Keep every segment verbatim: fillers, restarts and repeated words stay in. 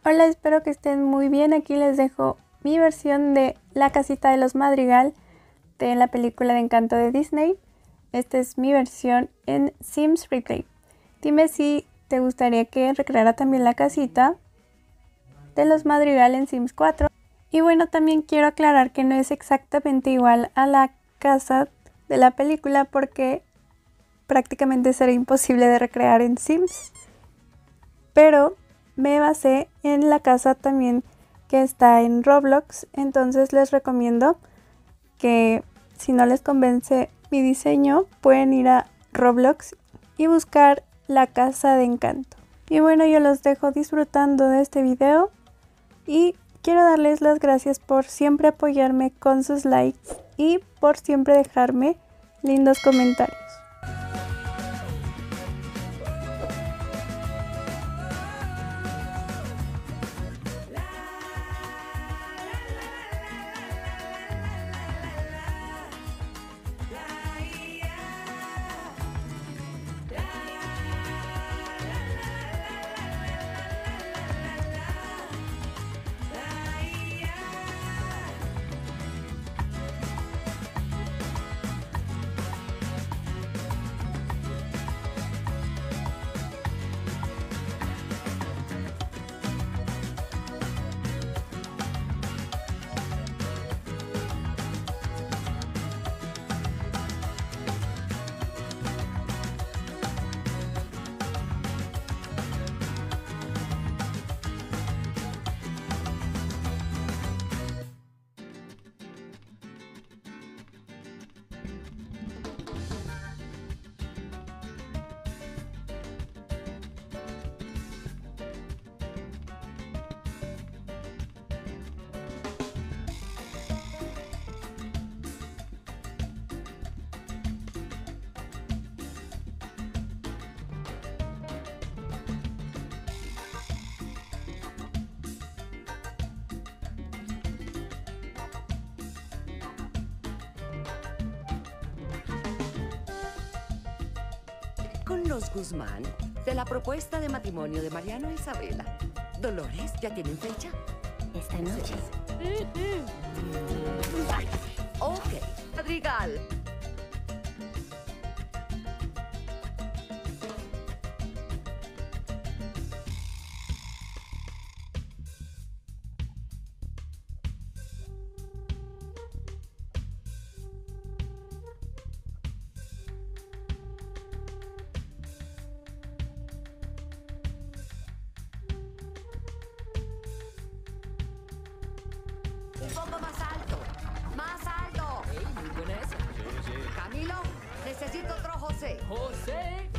Hola, espero que estén muy bien. Aquí les dejo mi versión de La casita de los Madrigal de la película de Encanto de Disney. Esta es mi versión en Sims Replay. Dime si te gustaría que recreara también la casita de los Madrigal en Sims cuatro. Y bueno, también quiero aclarar que no es exactamente igual a la casa de la película porque prácticamente será imposible de recrear en Sims. Pero me basé en la casa también que está en Roblox, entonces les recomiendo que si no les convence mi diseño pueden ir a Roblox y buscar la casa de Encanto. Y bueno, yo los dejo disfrutando de este video y quiero darles las gracias por siempre apoyarme con sus likes y por siempre dejarme lindos comentarios. Con los Guzmán, de la propuesta de matrimonio de Mariano e Isabela. Dolores, ¿ya tienen fecha? Esta noche. Ok, Madrigal. Un poco más alto, más alto. Ey, muy buena esa. Sí, sí. Camilo, necesito otro José. José.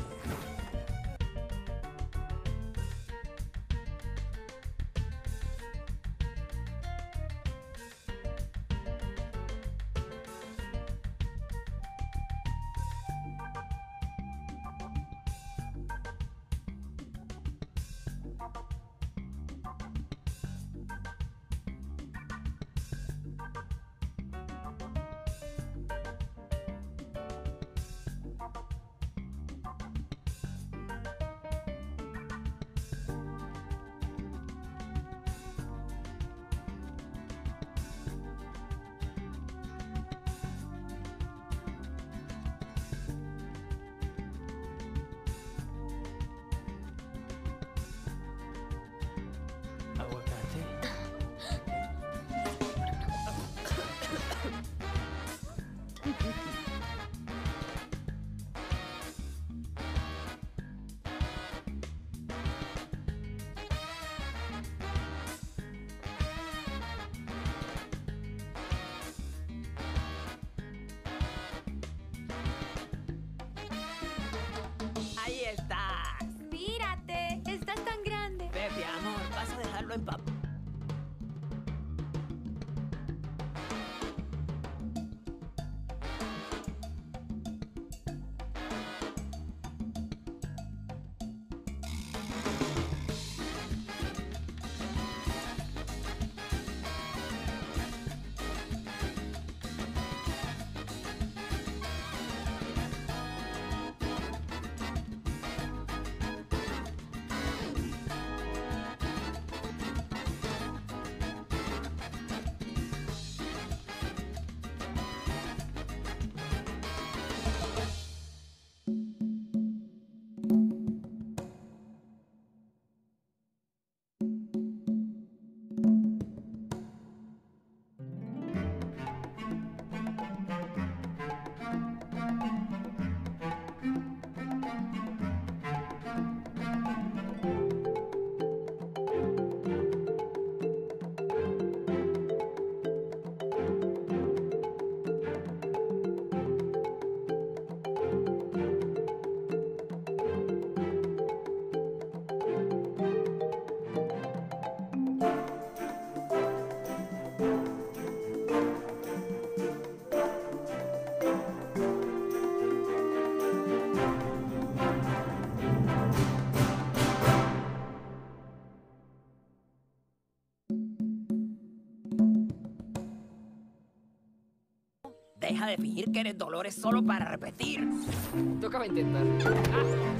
Deja de fingir que eres Dolores solo para repetir. Tocaba intentar. Ah.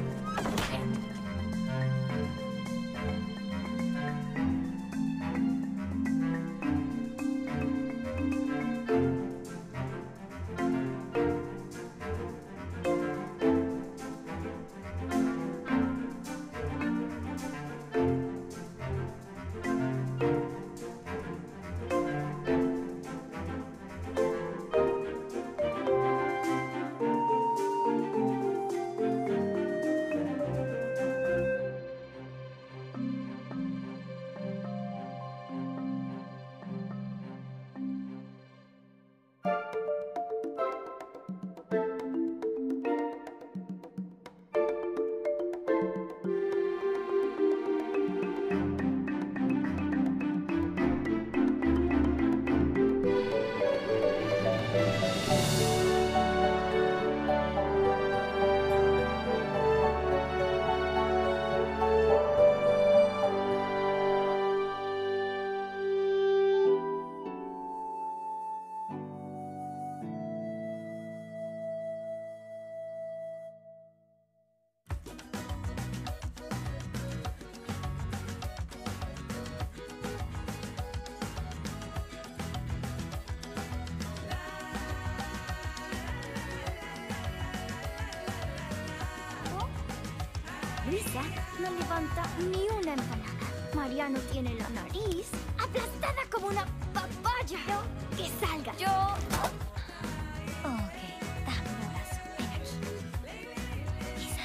Lisa no levanta ni una empanada. Mariano tiene la nariz aplastada como una papaya. Yo, que salga. Yo... Ok, dame un abrazo. Ven aquí. Lisa.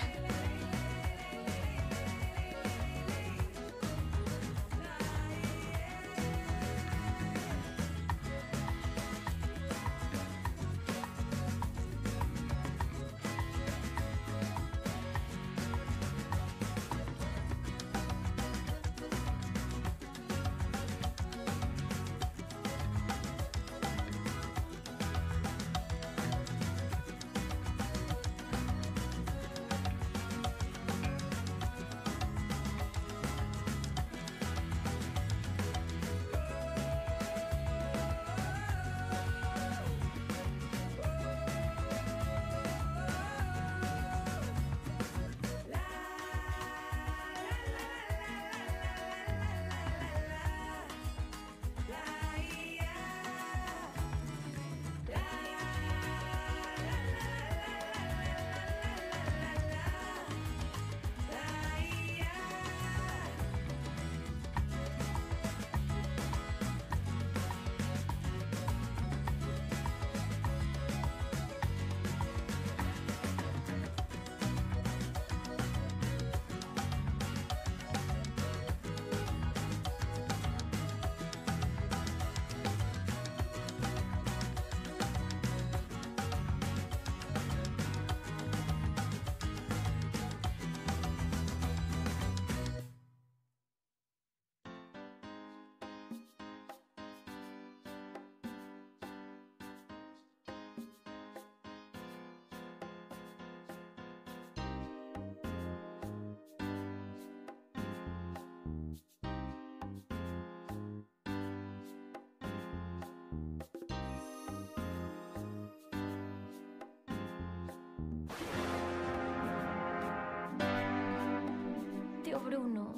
Tío Bruno,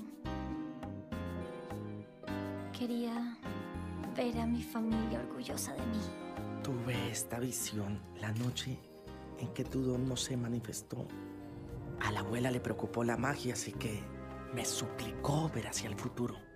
quería ver a mi familia orgullosa de mí. Tuve esta visión la noche en que tu don no se manifestó. A la abuela le preocupó la magia, así que me suplicó ver hacia el futuro.